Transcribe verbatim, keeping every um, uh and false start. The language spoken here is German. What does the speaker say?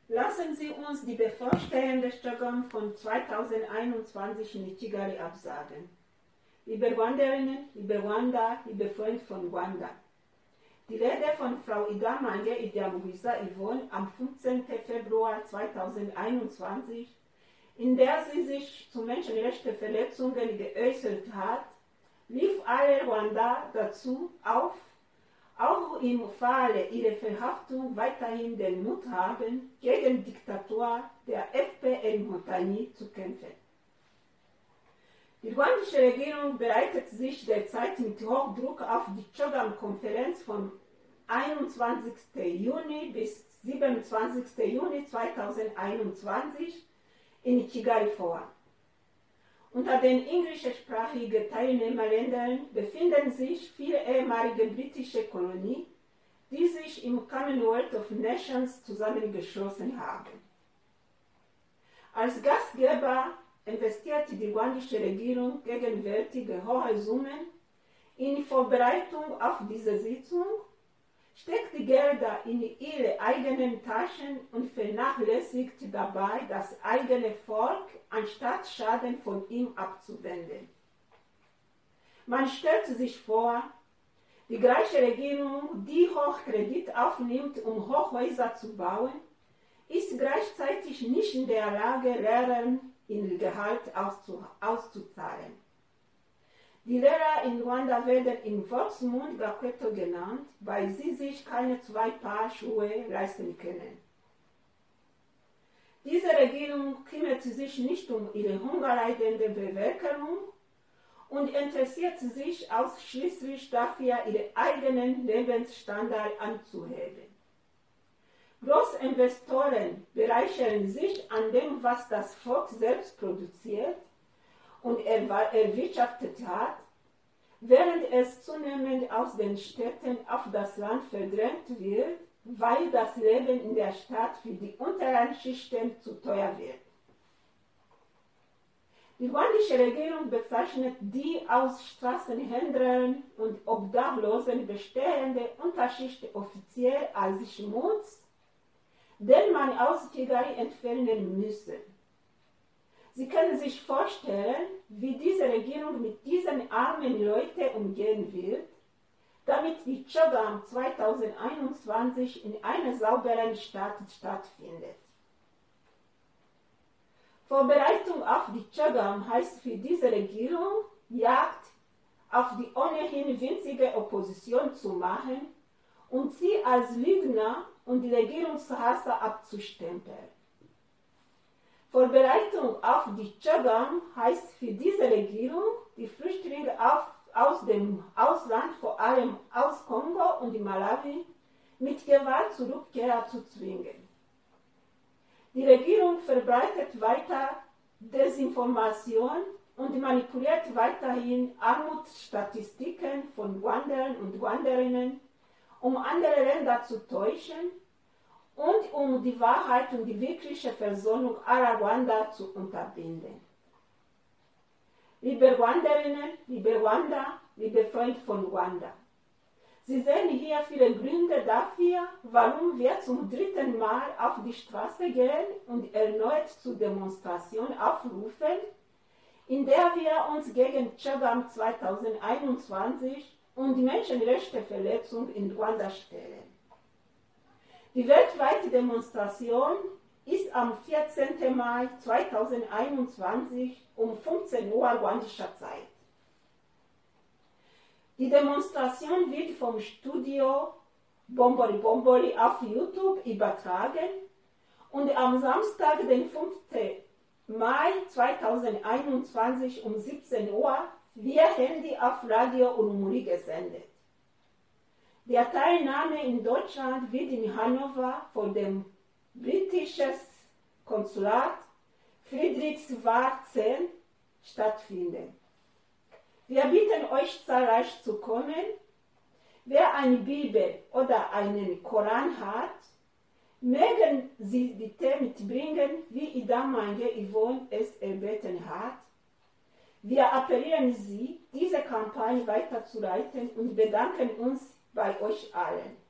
Lassen Sie uns die bevorstehende Stockholm von zweitausendeinundzwanzig in Kigali absagen. Liebe Rwanderinnen, liebe Rwanda, liebe Freunde von Rwanda. Die Rede von Frau Idamange Idyamuhiza Yvonne am fünfzehnten Februar zweitausendeinundzwanzig, in der sie sich zu Menschenrechtsverletzungen geäußert hat, rief alle Rwanda dazu auf, auch im Falle ihrer Verhaftung weiterhin den Mut haben, gegen die Diktatur der F P R-Inkotanyi zu kämpfen. Die rwandische Regierung bereitet sich derzeit mit Hochdruck auf die CHOGM-Konferenz vom einundzwanzigsten Juni bis siebenundzwanzigsten Juni zweitausendeinundzwanzig in Kigali vor. Unter den englischsprachigen Teilnehmerländern befinden sich vier ehemalige britische Kolonien, die sich im Commonwealth of Nations zusammengeschlossen haben. Als Gastgeber investiert die rwandische Regierung gegenwärtig hohe Summen in Vorbereitung auf diese Sitzung, steckt die Gelder in ihre eigenen Taschen und vernachlässigt dabei das eigene Volk, anstatt Schaden von ihm abzuwenden. Man stellt sich vor, die gleiche Regierung, die Hochkredit aufnimmt, um Hochhäuser zu bauen, ist gleichzeitig nicht in der Lage, Lehrern ihr Gehalt auszuzahlen. Die Lehrer in Rwanda werden im Volksmund Gakweto genannt, weil sie sich keine zwei Paar Schuhe leisten können. Diese Regierung kümmert sich nicht um ihre hungerleidende Bevölkerung und interessiert sich ausschließlich dafür, ihren eigenen Lebensstandard anzuheben. Großinvestoren bereichern sich an dem, was das Volk selbst produziert und erwirtschaftet hat, während es zunehmend aus den Städten auf das Land verdrängt wird, weil das Leben in der Stadt für die unteren Schichten zu teuer wird. Die rwandische Regierung bezeichnet die aus Straßenhändlern und Obdachlosen bestehende Unterschicht offiziell als Schmutz, den man aus Kigali entfernen müsse. Sie können sich vorstellen, wie diese Regierung mit diesen armen Leuten umgehen wird, damit die CHOGM zweitausendeinundzwanzig in einer sauberen Stadt stattfindet. Vorbereitung auf die CHOGM heißt für diese Regierung, Jagd auf die ohnehin winzige Opposition zu machen und sie als Lügner und die Regierungshasser abzustempeln. Vorbereitung auf die CHOGM heißt für diese Regierung, die Flüchtlinge auf, aus dem Ausland, vor allem aus Kongo und Malawi, mit Gewalt zur Rückkehr zu zwingen. Die Regierung verbreitet weiter Desinformation und manipuliert weiterhin Armutsstatistiken von Rwandern und Rwanderinnen, um andere Länder zu täuschen und um die Wahrheit und die wirkliche Versöhnung aller Rwanda zu unterbinden. Liebe Rwanderinnen, liebe Rwanda, liebe Freunde von Rwanda, Sie sehen hier viele Gründe dafür, warum wir zum dritten Mal auf die Straße gehen und erneut zur Demonstration aufrufen, in der wir uns gegen CHOGM zweitausendeinundzwanzig und die Menschenrechtsverletzung in Rwanda stellen. Die weltweite Demonstration ist am vierzehnten Mai zweitausendeinundzwanzig um fünfzehn Uhr rwandischer Zeit. Die Demonstration wird vom Studio Bomboli Bomboli auf YouTube übertragen und am Samstag, den fünften Mai zweitausendeinundzwanzig um siebzehn Uhr via Handy auf Radio Urumuri gesendet. Der Teilnahme in Deutschland wird in Hannover vor dem britischen Konsulat Friedrichswald zehn stattfinden. Wir bitten euch zahlreich zu kommen. Wer eine Bibel oder einen Koran hat, mögen Sie bitte mitbringen, wie Idamange Yvonne es erbeten hat. Wir appellieren Sie, diese Kampagne weiterzuleiten und bedanken uns bei euch allen.